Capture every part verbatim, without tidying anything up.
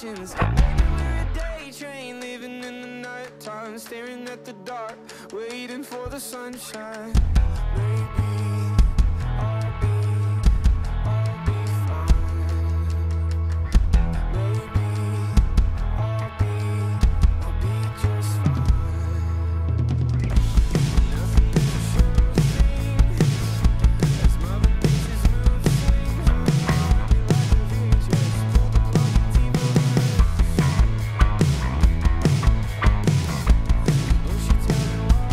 solutions. Maybe we're a day train living in the night time, staring at the dark, waiting for the sunshine. Maybe I'll be, I'll be fine. Maybe I'll be, I'll be just fine. Nothing ever shows me as Mother Nature's mood swings. I'll be like a V H S, pull the plug and deep in the Will she tell me why?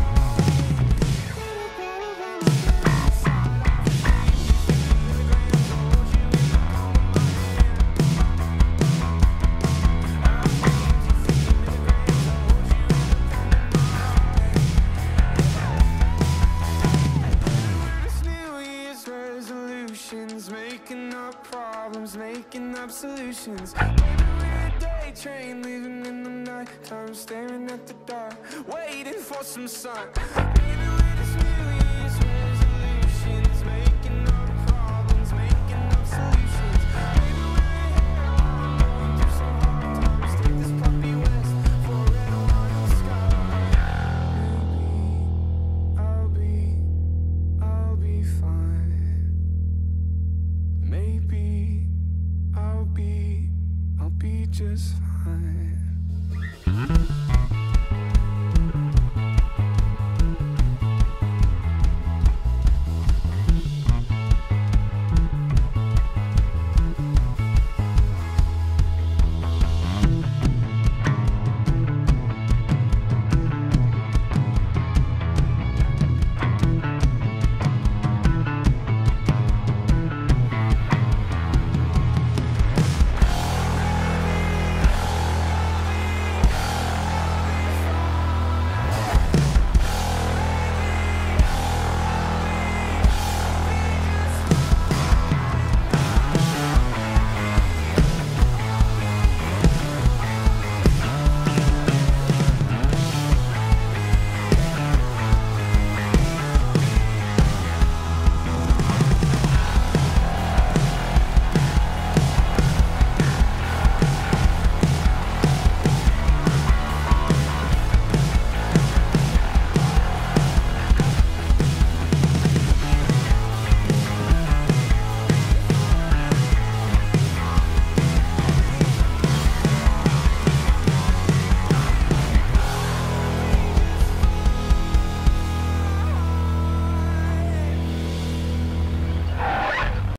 New Year's resolutions, making up problems, making up solutions. Maybe we're a day train living in the night time, staring at the dark, waiting for some sun. Maybe we're just New Year's resolutions, making up problems, making up solutions. Maybe we're here going through some hard times, take this puppy west for a red wine and sky. Maybe I'll be, I'll be fine. Maybe I'll be, I'll be just fine.